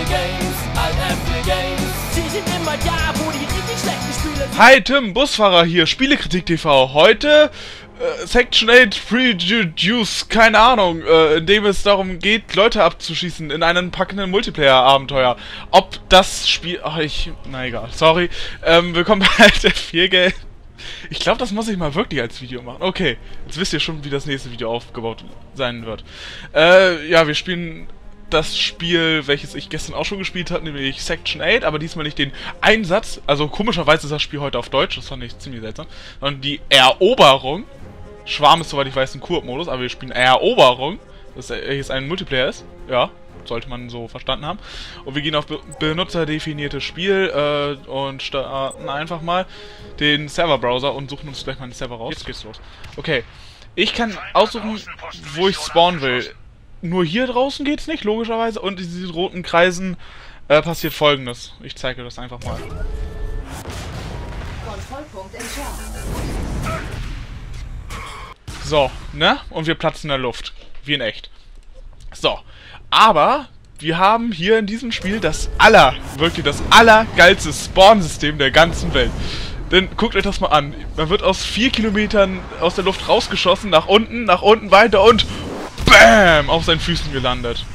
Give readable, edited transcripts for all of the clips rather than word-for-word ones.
Hi Tim, Busfahrer hier, Spielekritik TV. Heute Section 8 Prejudice, keine Ahnung, in dem es darum geht, Leute abzuschießen in einem packenden Multiplayer-Abenteuer. Ob das Spiel... Ach, na egal, sorry. Willkommen bei F4 Game. Ich glaube, das muss ich mal wirklich als Video machen. Okay, jetzt wisst ihr schon, wie das nächste Video aufgebaut sein wird. Ja, wir spielen das Spiel, welches ich gestern auch schon gespielt habe, nämlich Section 8, aber diesmal nicht den Einsatz. Also komischerweise ist das Spiel heute auf Deutsch, das fand ich ziemlich seltsam. Sondern die Eroberung. Schwarm ist, soweit ich weiß, ein Koop-Modus, aber wir spielen Eroberung, das jetzt ein Multiplayer ist. Ja, sollte man so verstanden haben. Und wir gehen auf benutzerdefiniertes Spiel und starten einfach mal den Serverbrowser und suchen uns gleich mal den Server raus. Jetzt geht's los. Okay, ich kann aussuchen, wo ich spawnen will. Nur hier draußen geht's nicht, logischerweise. Und in diesen roten Kreisen passiert Folgendes. Ich zeige das einfach mal. Kontrollpunkt entfernt. So, ne? Und wir platzen in der Luft. Wie in echt. So. Aber wir haben hier in diesem Spiel wirklich das allergeilste Spawn-System der ganzen Welt. Denn guckt euch das mal an. Man wird aus 4 Kilometern aus der Luft rausgeschossen, nach unten weiter und BAM! Auf seinen Füßen gelandet.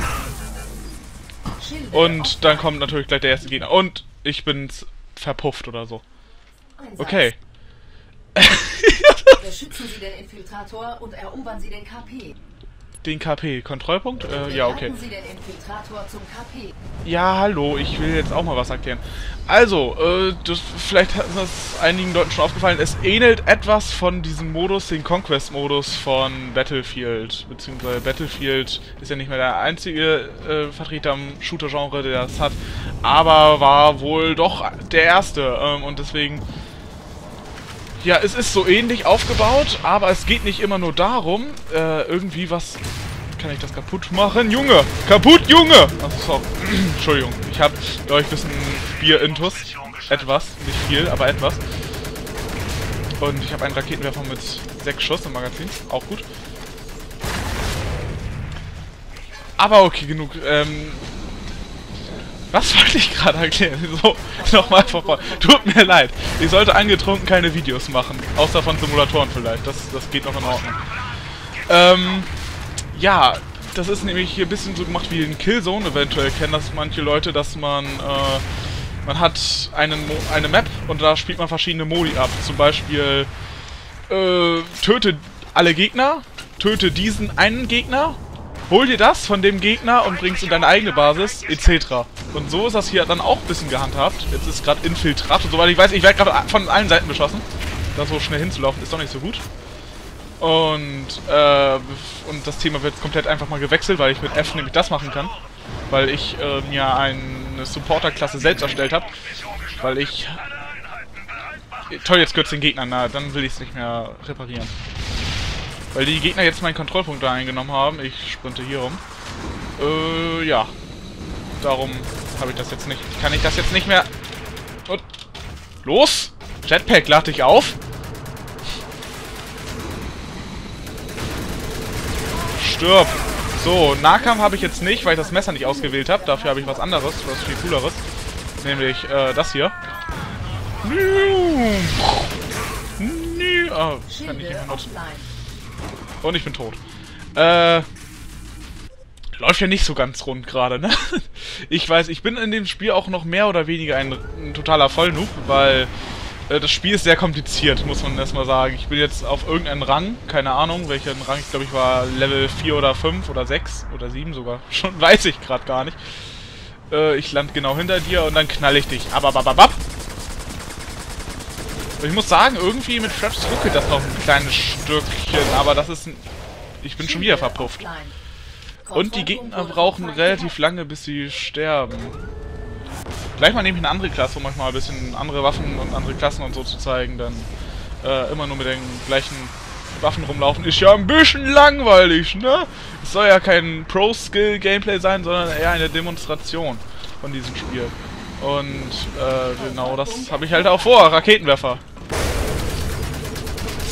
Und dann kommt natürlich gleich der erste Gegner. Und ich bin verpufft oder so. Okay. Beschützen Sie den Infiltrator und erobern Sie den KP. Den KP, Kontrollpunkt? Ja, okay. Sie den Infiltrator zum KP. Ja, hallo, ich will jetzt auch mal was erklären. Also, vielleicht hat das einigen Leuten schon aufgefallen, es ähnelt etwas von diesem Modus, den Conquest-Modus von Battlefield. Beziehungsweise Battlefield ist ja nicht mehr der einzige Vertreter im Shooter-Genre, der das hat, aber war wohl doch der erste. Und deswegen... Ja, es ist so ähnlich aufgebaut, aber es geht nicht immer nur darum, irgendwie was... Kann ich das kaputt machen? Junge! Kaputt, Junge! Achso, sorry. Entschuldigung. Ich hab, ja, ich bisschen Bier-Intus. Etwas. Nicht viel, aber etwas. Und ich habe einen Raketenwerfer mit 6 Schuss im Magazin. Auch gut. Aber okay, genug. Was wollte ich gerade erklären? So, nochmal vorbei. Tut mir leid. Ich sollte angetrunken keine Videos machen. Außer von Simulatoren vielleicht. Das geht noch in Ordnung. Ja, das ist nämlich hier ein bisschen so gemacht wie in Killzone. Eventuell kennen das manche Leute, dass man hat eine Map und da spielt man verschiedene Modi ab. Zum Beispiel töte alle Gegner, töte diesen einen Gegner, hol dir das von dem Gegner und bringst in deine eigene Basis, etc. Und so ist das hier dann auch ein bisschen gehandhabt. Jetzt ist gerade Infiltrat und soweit ich weiß, ich werde gerade von allen Seiten beschossen. Da so schnell hinzulaufen ist doch nicht so gut. Und das Thema wird komplett einfach mal gewechselt, weil ich mit F nämlich das machen kann. Weil ich mir eine Supporter-Klasse selbst erstellt habe. Weil ich... Toll, jetzt gehört es den Gegnern, na, dann will ich es nicht mehr reparieren. Weil die Gegner jetzt meinen Kontrollpunkt da eingenommen haben. Ich sprinte hier rum. Ja. Darum habe ich das jetzt nicht. Kann ich das jetzt nicht mehr... Und los! Jetpack, lad dich auf! Stirb! So, Nahkampf habe ich jetzt nicht, weil ich das Messer nicht ausgewählt habe. Dafür habe ich was anderes, was viel cooleres. Nämlich, das hier. Oh, kann ich nicht benutzen. Und ich bin tot. Läuft ja nicht so ganz rund gerade, ne? Ich weiß, ich bin in dem Spiel auch noch mehr oder weniger ein totaler Vollnoob, weil das Spiel ist sehr kompliziert, muss man erstmal sagen. Ich bin jetzt auf irgendeinen Rang, keine Ahnung, welchen Rang, ich glaube ich war Level 4 oder 5 oder 6 oder 7 sogar. Schon weiß ich gerade gar nicht. Ich lande genau hinter dir und dann knall ich dich. Ababababab. Ich muss sagen, irgendwie mit Fraps ruckelt das noch ein kleines Stückchen, aber das ist... Ich bin schon wieder verpufft. Und die Gegner brauchen relativ lange, bis sie sterben. Gleich mal nehme ich eine andere Klasse, um euch mal ein bisschen andere Waffen und andere Klassen und so zu zeigen, denn immer nur mit den gleichen Waffen rumlaufen ist ja ein bisschen langweilig, ne? Es soll ja kein Pro-Skill-Gameplay sein, sondern eher eine Demonstration von diesem Spiel. Und genau das habe ich halt auch vor, Raketenwerfer.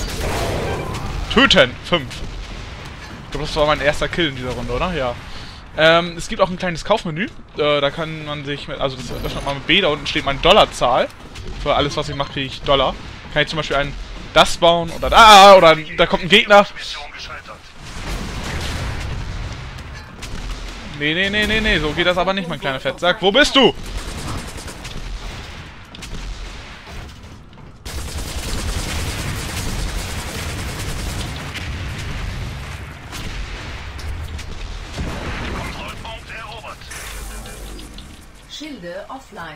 Töten! 5. Ich glaube, das war mein erster Kill in dieser Runde, oder? Ja. Es gibt auch ein kleines Kaufmenü. Da kann man sich mit, also das öffnet man mit B, da unten steht meine Dollarzahl. Für alles, was ich mache, kriege ich Dollar. Kann ich zum Beispiel das bauen oder da, oder da kommt ein Gegner. Nee, so geht das aber nicht, mein kleiner Fettsack. Wo bist du? Schilde offline.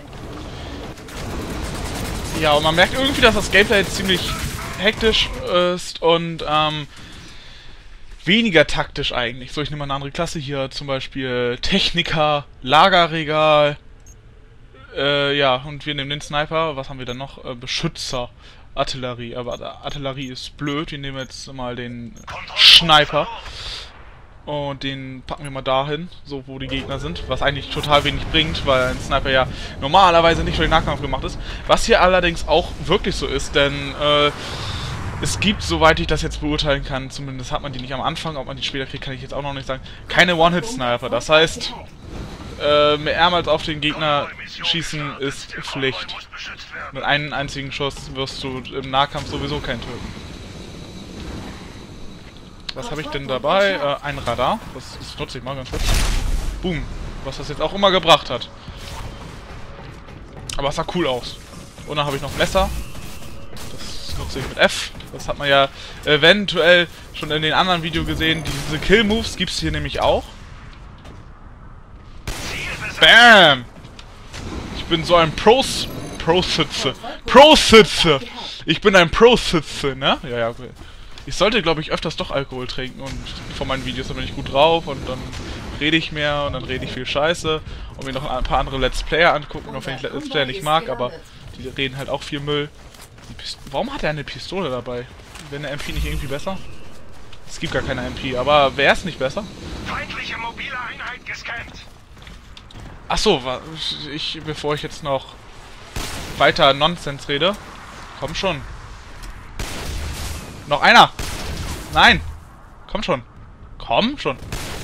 Ja, und man merkt irgendwie, dass das Gameplay jetzt ziemlich hektisch ist und weniger taktisch eigentlich. So, ich nehme mal eine andere Klasse hier, zum Beispiel Techniker, Lagerregal. Ja, und wir nehmen den Sniper. Was haben wir denn noch? Beschützer, Artillerie. Aber Artillerie ist blöd. Wir nehmen jetzt mal den Sniper. Und den packen wir mal dahin, so wo die Gegner sind, was eigentlich total wenig bringt, weil ein Sniper ja normalerweise nicht für den Nahkampf gemacht ist. Was hier allerdings auch wirklich so ist, denn es gibt, soweit ich das jetzt beurteilen kann, zumindest hat man die nicht am Anfang, ob man die später kriegt, kann ich jetzt auch noch nicht sagen, keine One-Hit-Sniper. Das heißt, mehrmals auf den Gegner schießen ist Pflicht. Mit einem einzigen Schuss wirst du im Nahkampf sowieso keinen töten. Was habe ich denn dabei? Ein Radar. Das nutze ich mal ganz kurz. Boom. Was das jetzt auch immer gebracht hat. Aber es sah cool aus. Und dann habe ich noch ein Messer. Das nutze ich mit F. Das hat man ja eventuell schon in den anderen Videos gesehen. Diese Kill-Moves gibt es hier nämlich auch. Bam! Ich bin so ein Pro-Sitze. Pro-Sitze! Ich bin ein Pro-Sitze, ne? Ja, okay. Ich sollte, glaube ich, öfters doch Alkohol trinken und vor meinen Videos, da bin ich gut drauf und dann rede ich mehr und dann rede ich viel Scheiße und mir noch ein paar andere Let's Player angucken, auch wenn ich Let's Player nicht mag, aber die reden halt auch viel Müll. Warum hat er eine Pistole dabei? Wäre eine MP nicht irgendwie besser? Es gibt gar keine MP, aber wäre es nicht besser? Feindliche mobile Einheit gescannt. Achso, bevor ich jetzt noch weiter Nonsens rede, komm schon. Noch einer! Nein! Komm schon! Komm schon!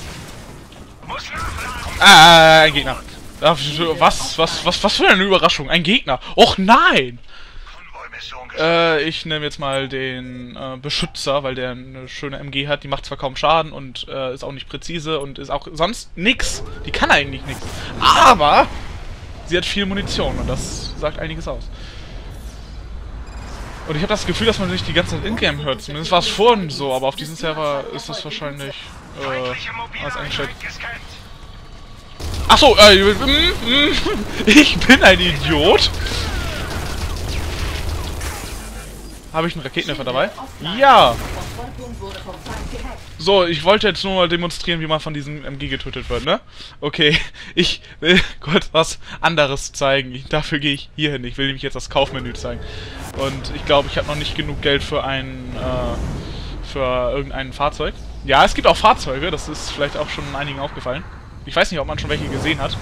Ein Gegner! Was für eine Überraschung! Ein Gegner! Och nein! Ich nehme jetzt mal den Beschützer, weil der eine schöne MG hat. Die macht zwar kaum Schaden und ist auch nicht präzise und ist auch sonst nix. Die kann eigentlich nichts. Aber sie hat viel Munition und das sagt einiges aus. Und ich habe das Gefühl, dass man sich die ganze Zeit in-game hört. Zumindest war es vorhin so, aber auf diesem Server ist das wahrscheinlich alles eingestellt. Achso, ich bin ein Idiot. Habe ich einen Raketenwerfer dabei? Ja! So, ich wollte jetzt nur mal demonstrieren, wie man von diesem MG getötet wird, ne? Okay, ich will kurz was anderes zeigen. Dafür gehe ich hier hin. Ich will nämlich jetzt das Kaufmenü zeigen. Und ich glaube, ich habe noch nicht genug Geld für für irgendein Fahrzeug. Ja, es gibt auch Fahrzeuge. Das ist vielleicht auch schon einigen aufgefallen. Ich weiß nicht, ob man schon welche gesehen hat.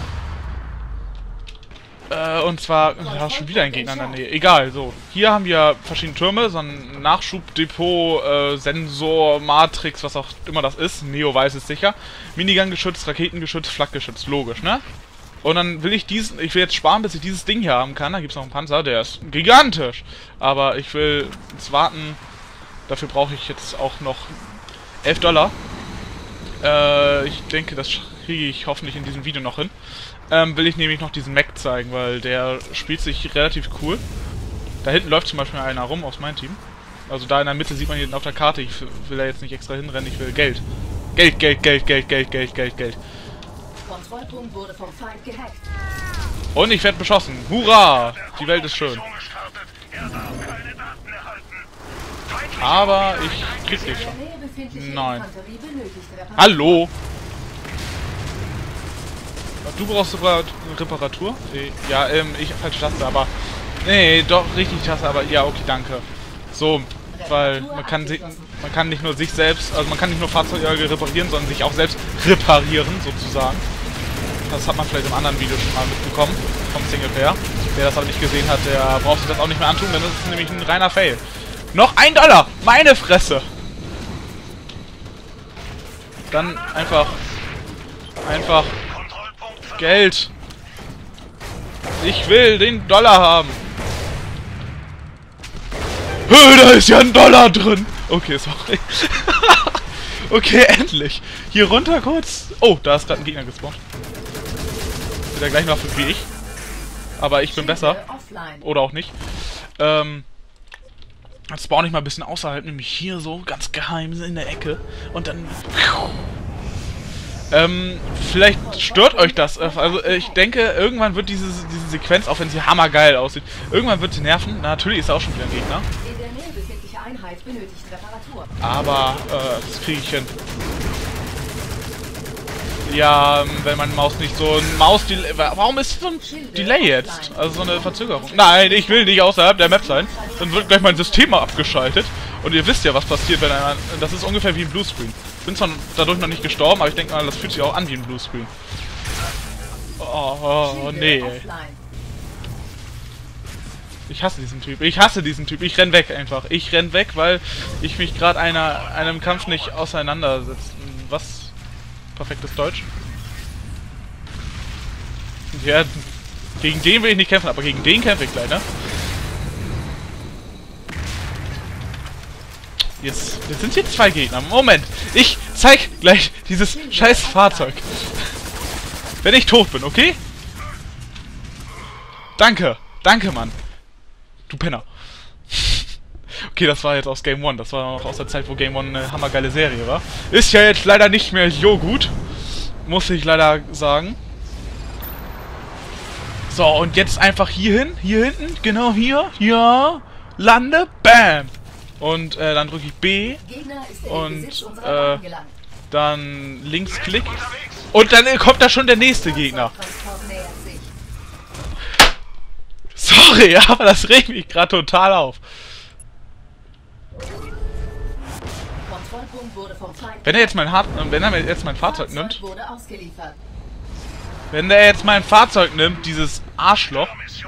Und zwar, ja, schon wieder ein Gegner in der Nähe. Egal, so. Hier haben wir verschiedene Türme, so ein Nachschubdepot, Sensor, Matrix, was auch immer das ist. Neo weiß es sicher. Minigun-Geschütz, Raketengeschütz, Flakgeschütz, logisch, ne? Und dann will ich will jetzt sparen, bis ich dieses Ding hier haben kann. Da gibt es noch einen Panzer, der ist gigantisch. Aber ich will jetzt warten. Dafür brauche ich jetzt auch noch $11. Ich denke, das kriege ich hoffentlich in diesem Video noch hin. Will ich nämlich noch diesen Mac zeigen, weil der spielt sich relativ cool. Da hinten läuft zum Beispiel einer rum aus meinem Team. Also da in der Mitte sieht man hier auf der Karte, ich will da jetzt nicht extra hinrennen, ich will Geld. Geld. Kontrollpunkt wurde vom Feind gehackt. Und ich werde beschossen. Hurra! Die Welt ist schön. Aber ich krieg dich schon. Nein. Hallo! Du brauchst sogar Reparatur? Ja, ich falsche Taste, aber... Nee, doch, richtig Taste, aber... Ja, okay, danke. So, weil man kann nicht nur sich selbst... Also man kann nicht nur Fahrzeuge reparieren, sondern sich auch selbst reparieren, sozusagen. Das hat man vielleicht im anderen Video schon mal mitbekommen, vom Singleplayer. Wer das aber nicht gesehen hat, der braucht sich das auch nicht mehr antun, denn das ist nämlich ein reiner Fail. Noch $1! Meine Fresse! Dann einfach Einfach Geld. Ich will den Dollar haben. Da ist ja ein Dollar drin. Okay, sorry. Okay, endlich. Hier runter kurz. Oh, da ist gerade ein Gegner gespawnt. Der gleich noch wie ich. Aber ich bin besser. Oder auch nicht. Jetzt spawn ich mal ein bisschen außerhalb, nämlich hier so, ganz geheim in der Ecke. Und dann... vielleicht stört euch das. Also ich denke, irgendwann wird diese Sequenz, auch wenn sie hammergeil aussieht, irgendwann wird sie nerven. Na, natürlich ist da auch schon wieder ein Gegner. In der Nähe befindliche Einheit benötigt Reparatur. Aber, das kriege ich hin. Ja, wenn meine Maus nicht so ein Maus-Delay... Warum ist so ein Delay jetzt? Also so eine Verzögerung. Nein, ich will nicht außerhalb der Map sein. Dann wird gleich mein System mal abgeschaltet. Und ihr wisst ja, was passiert, wenn einer... Das ist ungefähr wie ein Bluescreen. Ich bin zwar dadurch noch nicht gestorben, aber ich denke mal, das fühlt sich auch an wie ein Bluescreen. Oh, nee. Ich hasse diesen Typ. Ich hasse diesen Typ. Ich renn weg einfach. Ich renn weg, weil ich mich gerade einem Kampf nicht auseinandersetze. Was? Perfektes Deutsch. Ja, gegen den will ich nicht kämpfen, aber gegen den kämpfe ich gleich, ne? Jetzt sind hier 2 Gegner. Moment, ich zeig gleich dieses scheiß Fahrzeug. Wenn ich tot bin, okay? Danke, danke, Mann. Du Penner. Okay, das war jetzt aus Game One. Das war noch aus der Zeit, wo Game One eine hammergeile Serie war. Ist ja jetzt leider nicht mehr so gut. Muss ich leider sagen. So, und jetzt einfach hier hin. Hier hinten. Genau hier. Ja. Lande. Bam. Und dann drücke ich B. Und dann Linksklick. Und dann kommt da schon der nächste Gegner. Sorry, aber das regt mich gerade total auf. Wenn er jetzt mein Fahrzeug nimmt. Wenn der jetzt mein Fahrzeug nimmt, dieses Arschloch.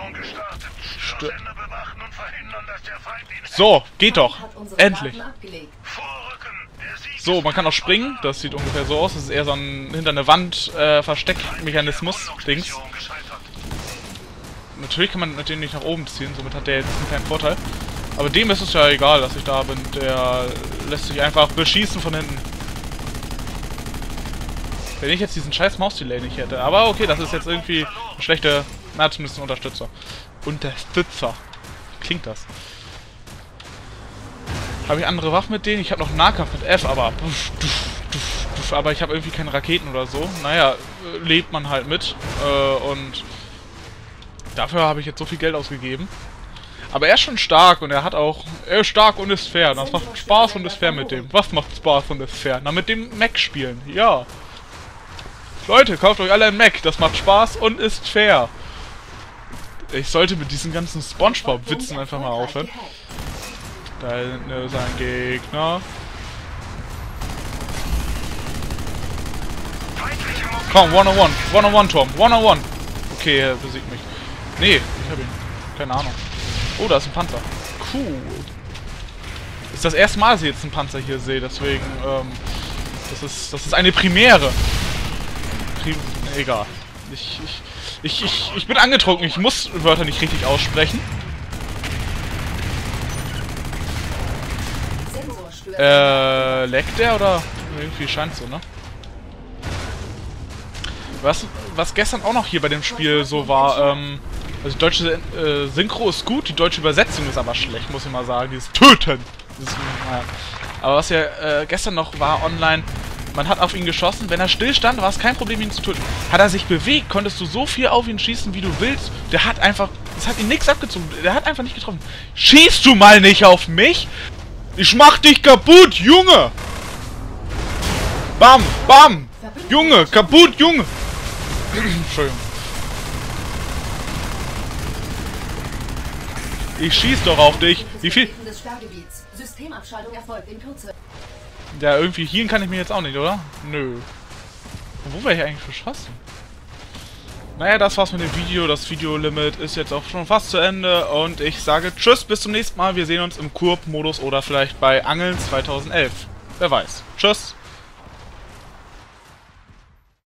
So, geht doch. Endlich. So, man kann auch springen. Das sieht ungefähr so aus. Das ist eher so ein hinter eine Wand Versteckmechanismus-Dings. Natürlich kann man mit dem nicht nach oben ziehen. Somit hat der jetzt keinen Vorteil. Aber dem ist es ja egal, dass ich da bin. Der lässt sich einfach beschießen von hinten. Wenn ich jetzt diesen scheiß Maus-Delay nicht hätte. Aber okay, das ist jetzt irgendwie eine schlechte... Na, zumindest ein Unterstützer. Unterstützer. Klingt das. Habe ich andere Waffen mit denen? Ich habe noch einen Nahkampf mit F, aber... Aber ich habe irgendwie keine Raketen oder so. Naja, lebt man halt mit. Und... Dafür habe ich jetzt so viel Geld ausgegeben. Aber er ist schon stark und er ist stark und ist fair. Das macht Spaß und ist fair mit dem. Was macht Spaß und ist fair? Na, mit dem Mac spielen. Ja. Leute, kauft euch alle ein Mac. Das macht Spaß und ist fair. Ich sollte mit diesen ganzen Spongebob-Witzen einfach mal aufhören. Da ist ein Gegner. Komm, 101. 101, Tom. 101. Okay, er besiegt mich. Nee, ich hab ihn. Keine Ahnung. Oh, da ist ein Panzer. Cool. Ist das erste Mal, dass ich jetzt einen Panzer hier sehe, deswegen, das ist eine Premiere. Egal. Ich bin angetrunken, ich muss Wörter nicht richtig aussprechen. Leckt der oder? Irgendwie scheint so, ne? Was gestern auch noch hier bei dem Spiel so war, also die deutsche Synchro ist gut, die deutsche Übersetzung ist aber schlecht, muss ich mal sagen. Dieses Töten. Naja. Aber was ja gestern noch war online, man hat auf ihn geschossen, wenn er stillstand, war es kein Problem, ihn zu töten. Hat er sich bewegt, konntest du so viel auf ihn schießen, wie du willst. Der hat einfach, es hat ihn nichts abgezogen, der hat einfach nicht getroffen. Schießt du mal nicht auf mich? Ich mach dich kaputt, Junge! Bam, bam! Junge, kaputt, Junge! Entschuldigung. Ich schieß doch auf dich. Wie viel? Ja, irgendwie healen kann ich mir jetzt auch nicht, oder? Nö. Wo wäre ich eigentlich verschossen? Naja, das war's mit dem Video. Das Videolimit ist jetzt auch schon fast zu Ende. Und ich sage tschüss, bis zum nächsten Mal. Wir sehen uns im Koop-Modus oder vielleicht bei Angeln 2011. Wer weiß. Tschüss.